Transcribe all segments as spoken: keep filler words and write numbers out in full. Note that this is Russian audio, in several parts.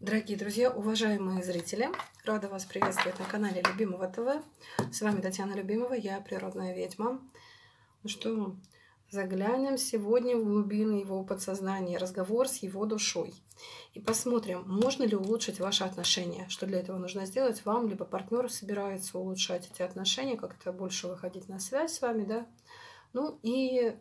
Дорогие друзья, уважаемые зрители, рада вас приветствовать на канале Любимого ТВ. С вами Татьяна Любимова, я природная ведьма. Ну что, заглянем сегодня в глубины его подсознания, разговор с его душой. И посмотрим, можно ли улучшить ваши отношения. Что для этого нужно сделать вам, либо партнер собирается улучшать эти отношения, как-то больше выходить на связь с вами, да. Ну и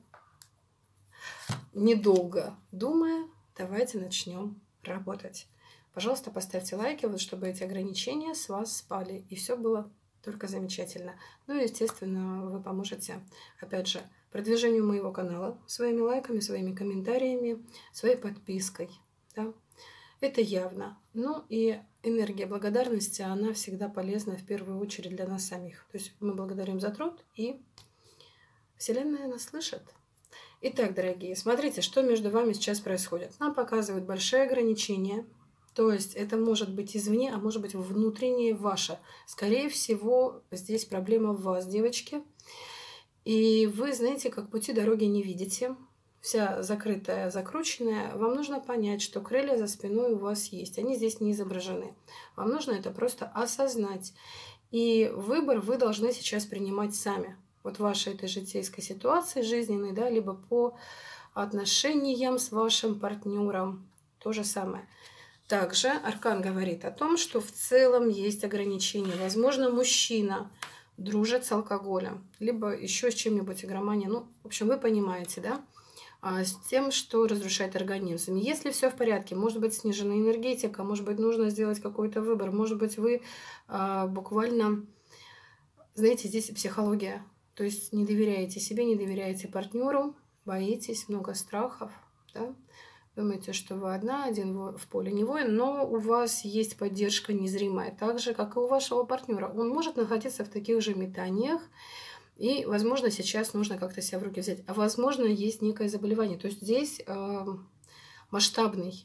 недолго думая, давайте начнем работать. Пожалуйста, поставьте лайки, вот чтобы эти ограничения с вас спали, и все было только замечательно. Ну и, естественно, вы поможете, опять же, продвижению моего канала своими лайками, своими комментариями, своей подпиской. Да? Это явно. Ну и энергия благодарности, она всегда полезна в первую очередь для нас самих. То есть мы благодарим за труд, и Вселенная нас слышит. Итак, дорогие, смотрите, что между вами сейчас происходит. Нам показывают большие ограничения. То есть это может быть извне, а может быть внутреннее ваше. Скорее всего, здесь проблема в вас, девочки. И вы, знаете, как пути дороги не видите. Вся закрытая, закрученная. Вам нужно понять, что крылья за спиной у вас есть. Они здесь не изображены. Вам нужно это просто осознать. И выбор вы должны сейчас принимать сами. Вот в вашей этой житейской ситуации жизненной, да, либо по отношениям с вашим партнером. То же самое. Также аркан говорит о том, что в целом есть ограничения. Возможно, мужчина дружит с алкоголем, либо еще с чем-нибудь, игромания. Ну, в общем, вы понимаете, да? А с тем, что разрушает организм. Если все в порядке, может быть, снижена энергетика, может быть, нужно сделать какой-то выбор, может быть, вы а, буквально, знаете, здесь психология. То есть не доверяете себе, не доверяете партнеру, боитесь, много страхов, да? Думаете, что вы одна, один в поле не воин, но у вас есть поддержка незримая, так же, как и у вашего партнера. Он может находиться в таких же метаниях, и, возможно, сейчас нужно как-то себя в руки взять. А, возможно, есть некое заболевание. То есть здесь э, масштабный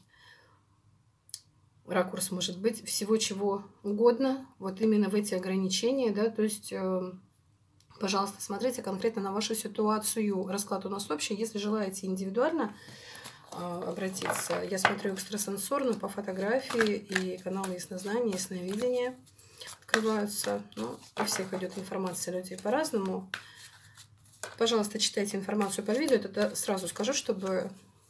ракурс может быть всего чего угодно, вот именно в эти ограничения, да, то есть... Э, Пожалуйста, смотрите конкретно на вашу ситуацию. Расклад у нас общий. Если желаете индивидуально обратиться, я смотрю экстрасенсорно по фотографии, и каналы яснознания, ясновидения открываются. Ну, у всех идет информация людей по-разному. Пожалуйста, читайте информацию по видео. Это сразу скажу, чтобы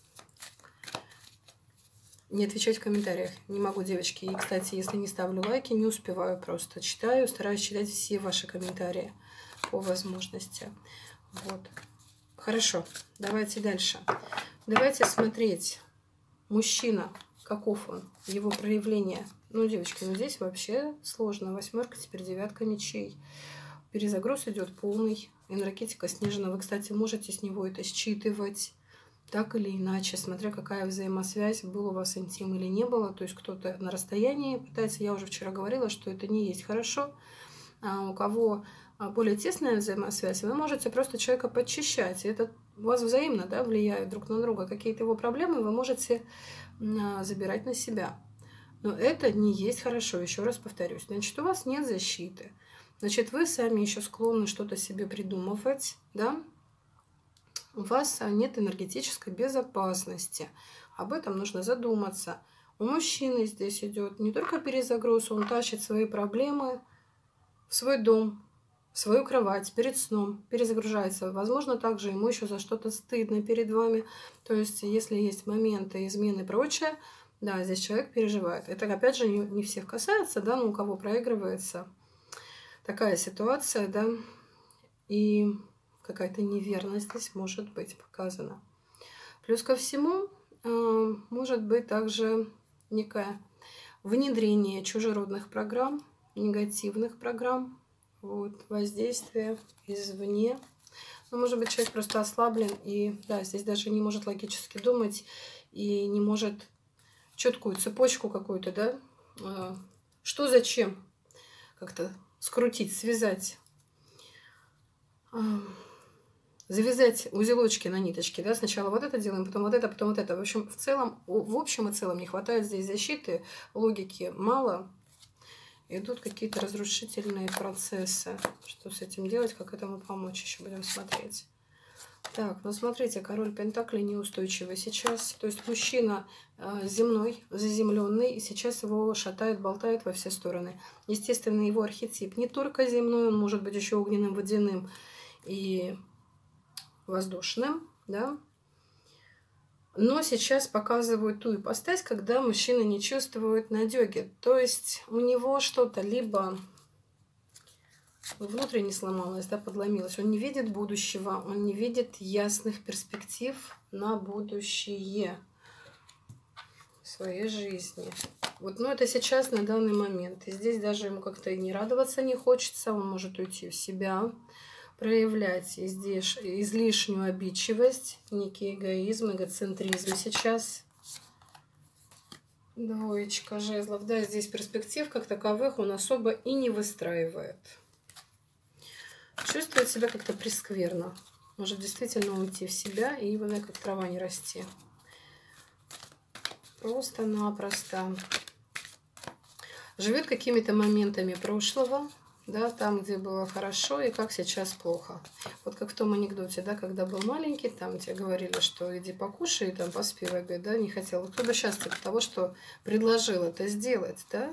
не отвечать в комментариях. Не могу, девочки. И, кстати, если не ставлю лайки, не успеваю просто. Читаю, стараюсь читать все ваши комментарии по возможности. Вот. Хорошо, давайте дальше. Давайте смотреть. Мужчина, каков он, его проявление. Ну, девочки, ну здесь вообще сложно. Восьмерка, теперь девятка мечей. Перезагруз идет полный. Энергетика снижена. Вы, кстати, можете с него это считывать так или иначе, смотря какая взаимосвязь, был у вас интим или не было. То есть кто-то на расстоянии пытается. Я уже вчера говорила, что это не есть хорошо. А у кого более тесная взаимосвязь, вы можете просто человека подчищать. И это у вас взаимно, да, влияет друг на друга. Какие-то его проблемы вы можете а, забирать на себя. Но это не есть хорошо, еще раз повторюсь. Значит, у вас нет защиты. Значит, вы сами еще склонны что-то себе придумывать, да? У вас нет энергетической безопасности. Об этом нужно задуматься. У мужчины здесь идет не только перезагруз, он тащит свои проблемы в свой дом, в свою кровать перед сном, перезагружается. Возможно, также ему еще за что-то стыдно перед вами. То есть, если есть моменты измены и прочее, да, здесь человек переживает. Это, опять же, не, не всех касается, да, но у кого проигрывается такая ситуация, да, и какая-то неверность здесь может быть показана. Плюс ко всему, э, может быть также некое внедрение чужеродных программ, негативных программ, вот, воздействие извне. Ну, может быть, человек просто ослаблен и, да, здесь даже не может логически думать и не может четкую цепочку какую-то, да, что зачем как-то скрутить, связать, завязать узелочки на ниточке, да, сначала вот это делаем, потом вот это, потом вот это. В общем, в целом, в общем и целом не хватает здесь защиты, логики мало. Идут какие-то разрушительные процессы. Что с этим делать, как этому помочь, еще будем смотреть. Так, ну смотрите, король Пентаклей неустойчивый сейчас. То есть мужчина э, земной, заземленный, и сейчас его шатает, болтает во все стороны. Естественно, его архетип не только земной, он может быть еще огненным, водяным и воздушным, да. Но сейчас показывают ту ипостась, когда мужчина не чувствует надёги. То есть у него что-то либо внутренне сломалось, да, подломилось. Он не видит будущего, он не видит ясных перспектив на будущее в своей жизни. Вот, ну, это сейчас на данный момент. И здесь даже ему как-то и не радоваться не хочется. Он может уйти в себя, проявлять здесь излишнюю обидчивость, некий эгоизм, эгоцентризм сейчас. Двоечка жезлов. Да, здесь перспектив как таковых он особо и не выстраивает. Чувствует себя как-то прескверно. Может действительно уйти в себя и именно как трава не расти. Просто-напросто. Живет какими-то моментами прошлого, да, там, где было хорошо и как сейчас плохо. Вот как в том анекдоте, да, когда был маленький, там тебе говорили, что иди покушай, там поспи в обед, да, не хотел. Кто бы сейчас от того, что предложил это сделать, да?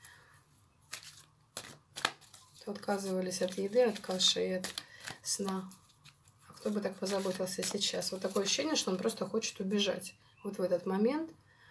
Отказывались от еды, от каши и от сна. А кто бы так позаботился сейчас? Вот такое ощущение, что он просто хочет убежать. Вот в этот момент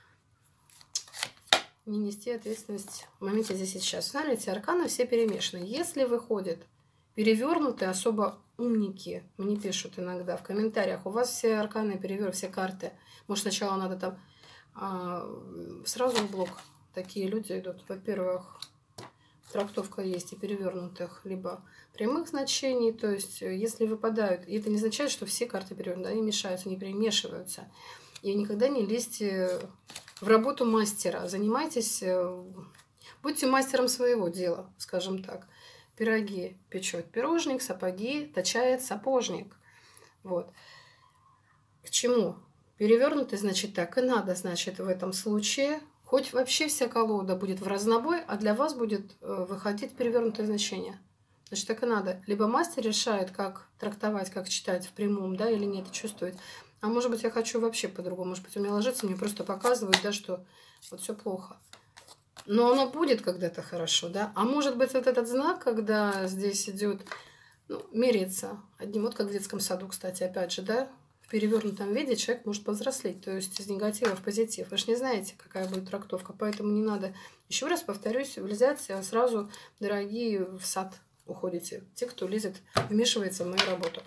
не нести ответственность в моменте здесь и сейчас. Смотрите, арканы все перемешаны. Если выходит перевернутые, особо умники мне пишут иногда в комментариях, у вас все арканы перевернуты, все карты. Может, сначала надо там а, сразу в блок. Такие люди идут. Во-первых, трактовка есть и перевернутых, либо прямых значений. То есть, если выпадают, и это не означает, что все карты перевернуты, они мешаются, они перемешиваются. И никогда не лезьте в работу мастера. Занимайтесь, будьте мастером своего дела, скажем так. Пироги печет пирожник, сапоги точает сапожник. Вот. К чему? Перевернутый, значит, так и надо, значит, в этом случае. Хоть вообще вся колода будет в разнобой, а для вас будет выходить перевернутое значение. Значит, так и надо. Либо мастер решает, как трактовать, как читать в прямом, да, или нет, чувствует. А может быть, я хочу вообще по-другому. Может быть, у меня ложится, мне просто показывают, да, что вот все плохо. Но оно будет когда-то хорошо, да. А может быть, вот этот знак, когда здесь идет, ну, мериться одним, вот как в детском саду, кстати, опять же, да, в перевернутом виде человек может повзрослеть, то есть из негатива в позитив. Вы же не знаете, какая будет трактовка, поэтому не надо, еще раз повторюсь, влезать, а сразу, дорогие, в сад уходите. Те, кто лезет, вмешивается в мою работу.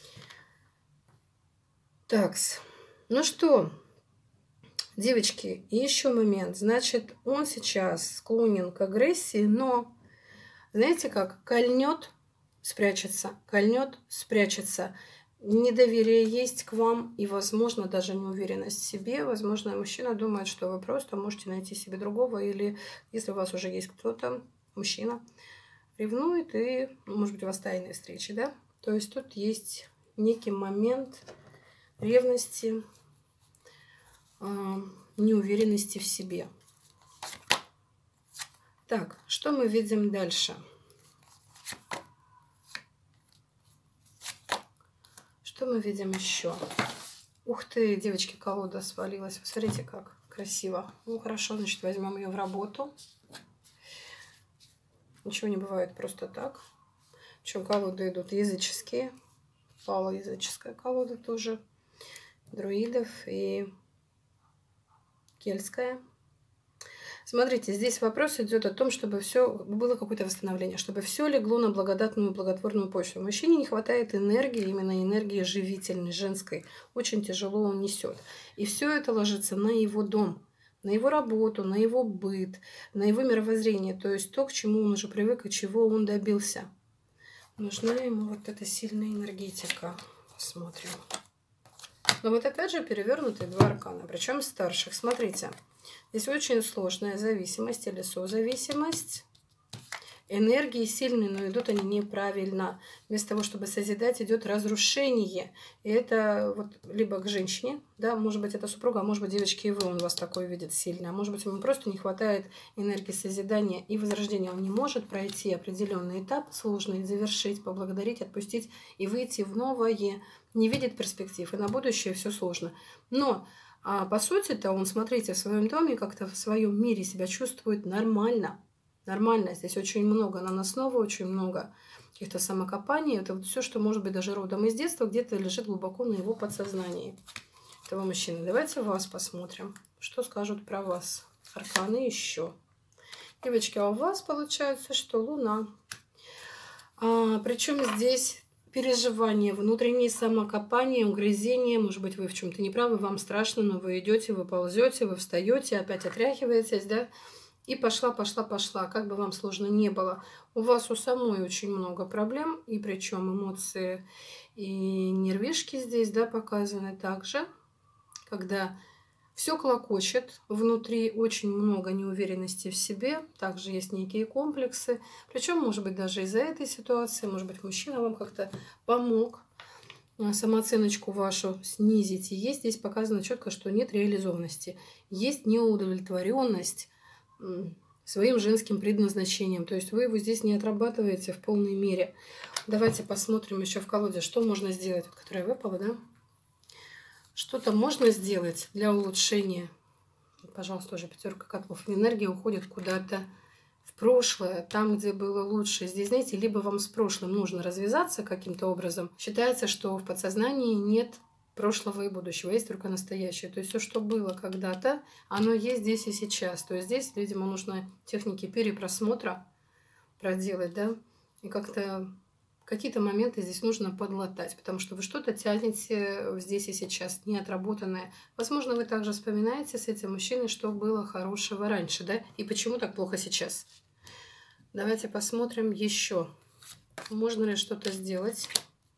Так, ну что, девочки, и еще момент. Значит, он сейчас склонен к агрессии, но, знаете как, кольнет, спрячется, кольнет, спрячется. Недоверие есть к вам и, возможно, даже неуверенность в себе. Возможно, мужчина думает, что вы просто можете найти себе другого, или если у вас уже есть кто-то, мужчина, ревнует, и, может быть, у вас тайные встречи, да? То есть тут есть некий момент ревности, неуверенности в себе. Так, что мы видим дальше? Что мы видим еще? Ух ты, девочки, колода свалилась. Посмотрите, как красиво. Ну, хорошо, значит, возьмем ее в работу. Ничего не бывает просто так. Причем колоды идут языческие. Пала языческая колода тоже. Друидов и кельтская. Смотрите, здесь вопрос идет о том, чтобы все было какое-то восстановление, чтобы все легло на благодатную, благотворную почву. Мужчине не хватает энергии, именно энергии живительной, женской. Очень тяжело он несет. И все это ложится на его дом, на его работу, на его быт, на его мировоззрение. То есть то, к чему он уже привык и чего он добился. Нужна ему вот эта сильная энергетика. Посмотрим. Но вот опять же перевернутые два аркана, причем старших. Смотрите. Здесь очень сложная зависимость или созависимость. энергии сильные, но идут они неправильно. Вместо того, чтобы созидать, идет разрушение. И это вот либо к женщине, да, может быть, это супруга, а может быть, девочки, и вы, он вас такой видит сильно. А может быть, ему просто не хватает энергии созидания и возрождения. Он не может пройти определенный этап сложный, завершить, поблагодарить, отпустить и выйти в новое. Не видит перспектив, и на будущее все сложно. Но а по сути-то он, смотрите, в своем доме как-то в своем мире себя чувствует нормально. Нормально. Здесь очень много наносного, очень много каких-то самокопаний. Это вот все, что может быть даже родом из детства, где-то лежит глубоко на его подсознании этого мужчины. Давайте вас посмотрим, что скажут про вас. Арканы еще. Девочки, а у вас получается, что Луна. А, причем здесь переживания, внутренние самокопания, угрызения. Может быть, вы в чем-то неправы, вам страшно, но вы идете, вы ползете, вы встаете, опять отряхиваетесь, да? И пошла, пошла, пошла. Как бы вам сложно не было. У вас у самой очень много проблем. И причем эмоции и нервишки здесь, да, показаны также. Когда все клокочет внутри, очень много неуверенности в себе. Также есть некие комплексы. Причем, может быть, даже из-за этой ситуации, может быть, мужчина вам как-то помог самооценочку вашу снизить. И есть здесь показано четко, что нет реализованности. Есть неудовлетворенность своим женским предназначением. То есть вы его здесь не отрабатываете в полной мере. Давайте посмотрим еще в колоде, что можно сделать, вот, которая выпала, да? Что-то можно сделать для улучшения. Пожалуйста, уже пятерка котлов. Энергия уходит куда-то в прошлое, там, где было лучше. Здесь, знаете, либо вам с прошлым нужно развязаться каким-то образом. Считается, что в подсознании нет прошлого и будущего, есть только настоящее. То есть все, что было когда-то, оно есть здесь и сейчас. То есть здесь, видимо, нужно техники перепросмотра проделать, да, и как-то какие-то моменты здесь нужно подлатать, потому что вы что-то тянете здесь и сейчас, неотработанное. Возможно, вы также вспоминаете с этим мужчиной, что было хорошего раньше, да, и почему так плохо сейчас. Давайте посмотрим еще, можно ли что-то сделать.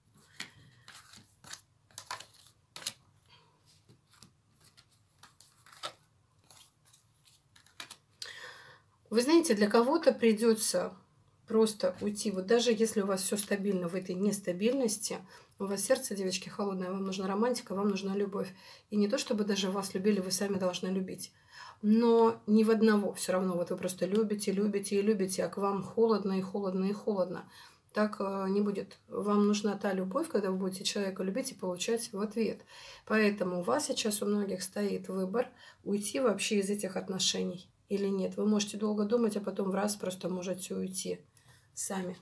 Вы знаете, для кого-то придется просто уйти. Вот даже если у вас все стабильно в этой нестабильности, у вас сердце, девочки, холодное, вам нужна романтика, вам нужна любовь. И не то, чтобы даже вас любили, вы сами должны любить. Но ни в одного все равно. Вот вы просто любите, любите и любите, а к вам холодно и холодно и холодно. Так не будет. Вам нужна та любовь, когда вы будете человека любить и получать в ответ. Поэтому у вас сейчас у многих стоит выбор уйти вообще из этих отношений или нет. Вы можете долго думать, а потом в раз просто можете уйти сами.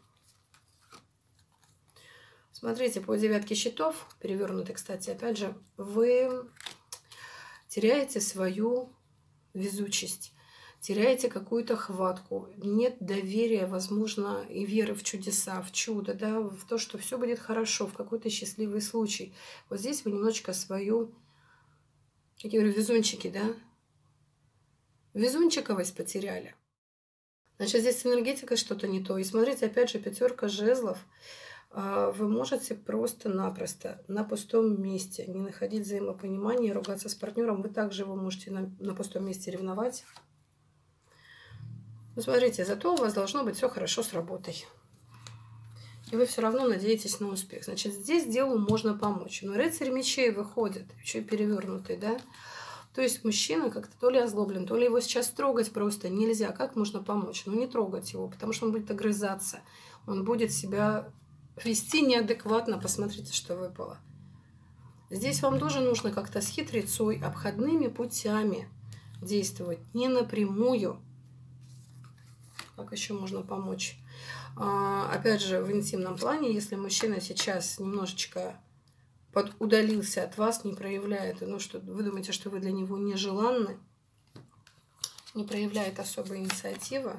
Смотрите, по девятке щитов, перевернутой, кстати, опять же, вы теряете свою везучесть, теряете какую-то хватку, нет доверия, возможно, и веры в чудеса, в чудо, да, в то, что все будет хорошо, в какой-то счастливый случай. Вот здесь вы немножечко свою, как я говорю, везунчики, да, везунчиковость потеряли. Значит, здесь с энергетикой что-то не то. И смотрите, опять же, пятерка жезлов. Вы можете просто-напросто на пустом месте не находить взаимопонимания, ругаться с партнером. Вы также его можете на, на пустом месте ревновать. Но смотрите, зато у вас должно быть все хорошо с работой. И вы все равно надеетесь на успех. Значит, здесь делу можно помочь. Но рыцарь мечей выходит, еще и перевернутый, да? То есть мужчина как-то то ли озлоблен, то ли его сейчас трогать просто нельзя. Как можно помочь? Ну, не трогать его, потому что он будет огрызаться. Он будет себя вести неадекватно. Посмотрите, что выпало. Здесь вам тоже нужно как-то с хитрецой, обходными путями действовать. Не напрямую. Как еще можно помочь? А, опять же, в интимном плане, если мужчина сейчас немножечко удалился от вас, не проявляет, ну что вы думаете, что вы для него нежеланны, не проявляет особой инициативы.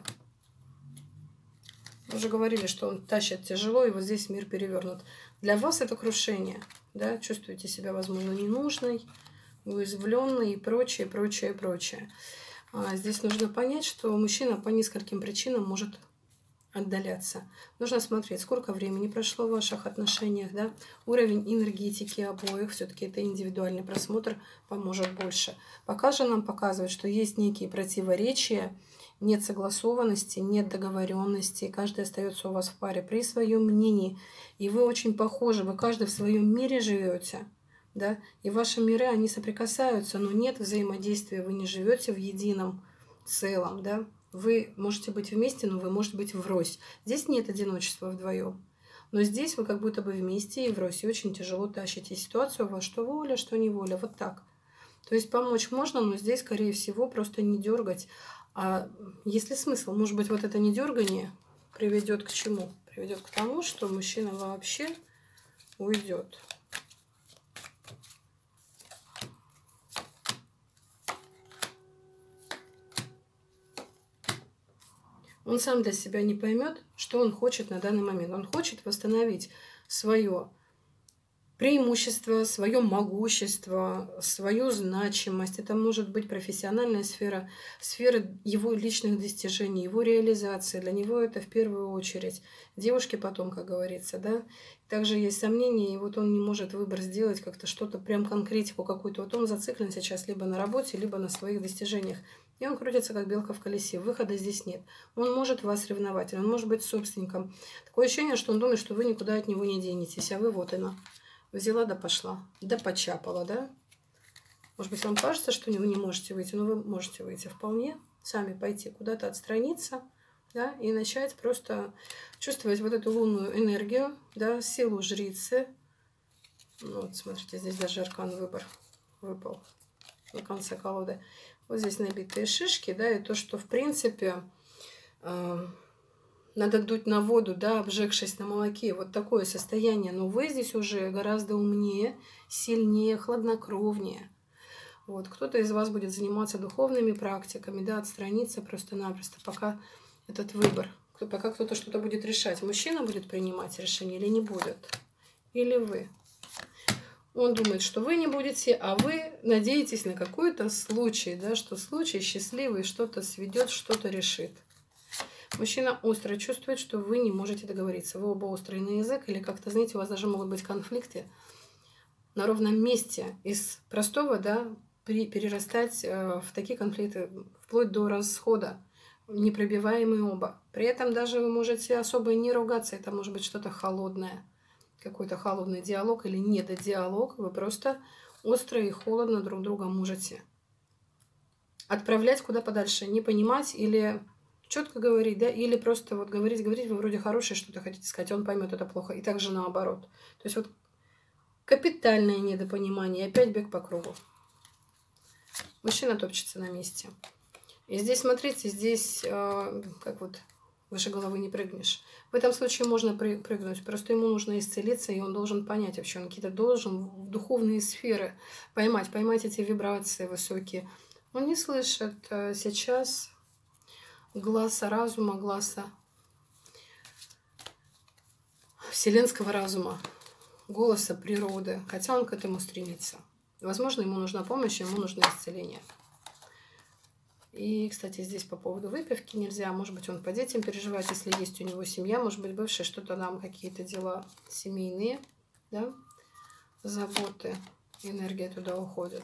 Мы уже говорили, что он тащит тяжело, и вот здесь мир перевернут. Для вас это крушение, да, чувствуете себя, возможно, ненужной, уязвленной и прочее, прочее, прочее. А здесь нужно понять, что мужчина по нескольким причинам может отдаляться. Нужно смотреть, сколько времени прошло в ваших отношениях, да, уровень энергетики обоих, все-таки это индивидуальный просмотр поможет больше. Пока же нам показывает, что есть некие противоречия, нет согласованности, нет договоренности, каждый остается у вас в паре при своем мнении, и вы очень похожи, вы каждый в своем мире живете, да, и ваши миры, они соприкасаются, но нет взаимодействия, вы не живете в едином целом, да, вы можете быть вместе, но вы можете быть врозь. Здесь нет одиночества вдвоем. Но здесь вы как будто бы вместе и врозь. И очень тяжело тащите ситуацию у вас, что воля, что неволя. Вот так. То есть помочь можно, но здесь, скорее всего, просто не дергать. А есть ли смысл? Может быть, вот это не дергание приведет к чему? Приведет к тому, что мужчина вообще уйдет. Он сам для себя не поймет, что он хочет на данный момент. Он хочет восстановить свое преимущество, свое могущество, свою значимость. Это может быть профессиональная сфера, сфера его личных достижений, его реализации. Для него это в первую очередь. Девушки потом, как говорится, да. Также есть сомнения, и вот он не может выбор сделать, как-то что-то, прям конкретику какую-то. Вот он зациклен сейчас либо на работе, либо на своих достижениях. И он крутится, как белка в колесе. Выхода здесь нет. Он может вас ревновать, он может быть собственником. Такое ощущение, что он думает, что вы никуда от него не денетесь, а вы вот она. Взяла да пошла, да почапала, да? Может быть, вам кажется, что вы не можете выйти, но вы можете выйти вполне. Сами пойти куда-то отстраниться, да, и начать просто чувствовать вот эту лунную энергию, да, силу жрицы. Ну, вот, смотрите, здесь даже аркан выбор выпал на конце колоды. Вот здесь набитые шишки, да, и то, что, в принципе, э, надо дуть на воду, да, обжегшись на молоке. Вот такое состояние. Но вы здесь уже гораздо умнее, сильнее, хладнокровнее. Вот. Кто-то из вас будет заниматься духовными практиками, да, отстраниться просто-напросто, пока этот выбор, пока кто-то что-то будет решать. Мужчина будет принимать решение или не будет? Или вы? Он думает, что вы не будете, а вы надеетесь на какой-то случай, да, что случай счастливый, что-то сведет, что-то решит. Мужчина остро чувствует, что вы не можете договориться. Вы оба острые на язык, или как-то, знаете, у вас даже могут быть конфликты на ровном месте. Из простого, да, перерастать в такие конфликты, вплоть до расхода, непробиваемые оба. При этом даже вы можете особо не ругаться, это может быть что-то холодное, какой-то холодный диалог или недодиалог. Вы просто остро и холодно друг друга можете отправлять куда подальше, не понимать или четко говорить, да, или просто вот говорить, говорить, вы вроде хорошие, что-то хотите сказать, он поймет это плохо, и также наоборот. То есть вот капитальное недопонимание, и опять бег по кругу. Мужчина топчется на месте. И здесь, смотрите, здесь, э, как вот, выше головы не прыгнешь. В этом случае можно прыгнуть, просто ему нужно исцелиться, и он должен понять вообще, он какие-то должен в духовные сферы поймать, поймать эти вибрации высокие. Он не слышит э, сейчас гласа разума, гласа вселенского разума, голоса природы, хотя он к этому стремится. Возможно, ему нужна помощь, ему нужно исцеление. И, кстати, здесь по поводу выпивки нельзя. Может быть, он по детям переживает, если есть у него семья, может быть, бывшая, что-то нам, какие-то дела семейные, да, заботы, энергия туда уходит.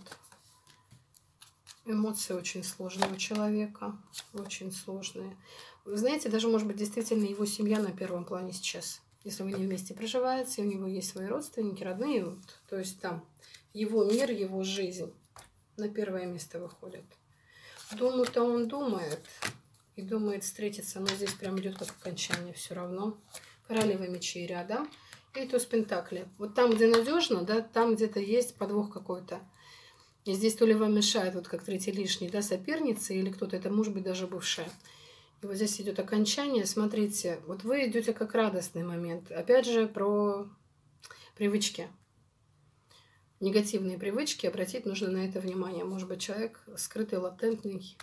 Эмоции очень сложные у человека, очень сложные. Вы знаете, даже, может быть, действительно его семья на первом плане сейчас. Если вы не вместе проживаете, у него есть свои родственники, родные, вот, то есть там его мир, его жизнь на первое место выходит. Думаю-то он думает и думает встретиться, но здесь прям идет как окончание все равно. Королева мечей рядом и туз пентаклей. Вот там, где надежно, да, там где-то есть подвох какой-то. И здесь то ли вам мешает, вот как третий лишний, да, соперница или кто-то, это может быть даже бывшая. И вот здесь идет окончание. Смотрите, вот вы идете как радостный момент. Опять же, про привычки. Негативные привычки, обратить нужно на это внимание. Может быть, человек скрытый, латентный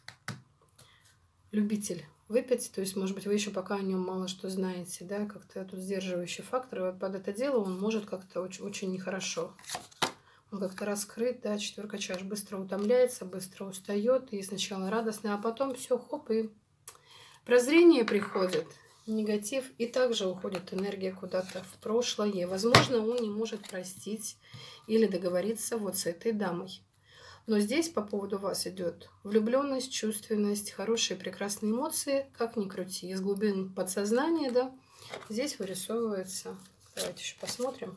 любитель выпить. То есть, может быть, вы еще пока о нем мало что знаете, да, как-то тут сдерживающий фактор. И вот под это дело он может как-то очень, очень нехорошо. Он как-то раскрыт, да, четверка чаш, быстро утомляется, быстро устает, и сначала радостно, а потом все, хоп, и прозрение приходит, негатив, и также уходит энергия куда-то в прошлое. Возможно, он не может простить или договориться вот с этой дамой. Но здесь по поводу вас идет влюбленность, чувственность, хорошие, прекрасные эмоции, как ни крути. Из глубин подсознания, да, здесь вырисовывается. Давайте еще посмотрим.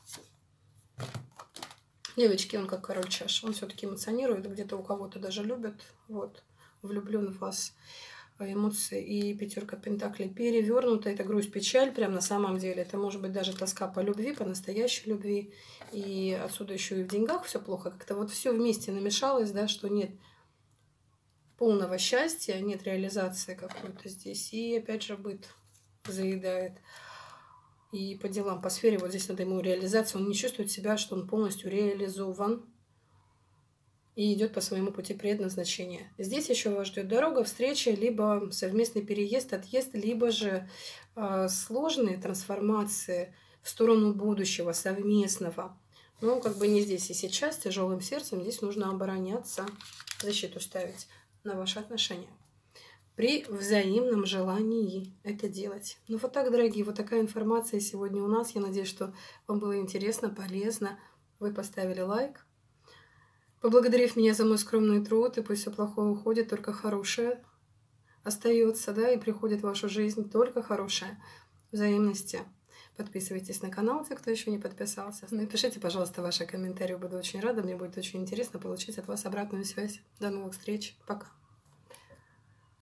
Девочки, он как король чаш. Он все-таки эмоционирует, где-то у кого-то даже любит. Вот, влюблен в вас. Эмоции и пятерка пентаклей перевернута. Это грусть, печаль. Прям на самом деле. Это может быть даже тоска по любви, по настоящей любви. И отсюда еще и в деньгах все плохо. Как-то вот все вместе намешалось, да, что нет полного счастья, нет реализации какой-то здесь. И опять же быт заедает. И по делам, по сфере, вот здесь надо ему реализация. Он не чувствует себя, что он полностью реализован. И идет по своему пути предназначения. Здесь еще вас ждет дорога, встреча, либо совместный переезд, отъезд, либо же э, сложные трансформации в сторону будущего, совместного. Но как бы не здесь и сейчас, тяжелым сердцем, здесь нужно обороняться, защиту ставить на ваши отношения. При взаимном желании это делать. Ну вот так, дорогие, вот такая информация сегодня у нас. Я надеюсь, что вам было интересно, полезно. Вы поставили лайк, поблагодарив меня за мой скромный труд, и пусть все плохое уходит, только хорошее остается, да, и приходит в вашу жизнь только хорошее. Взаимности. Подписывайтесь на канал, те, кто еще не подписался. Напишите, пожалуйста, ваши комментарии, буду очень рада, мне будет очень интересно получить от вас обратную связь. До новых встреч, пока.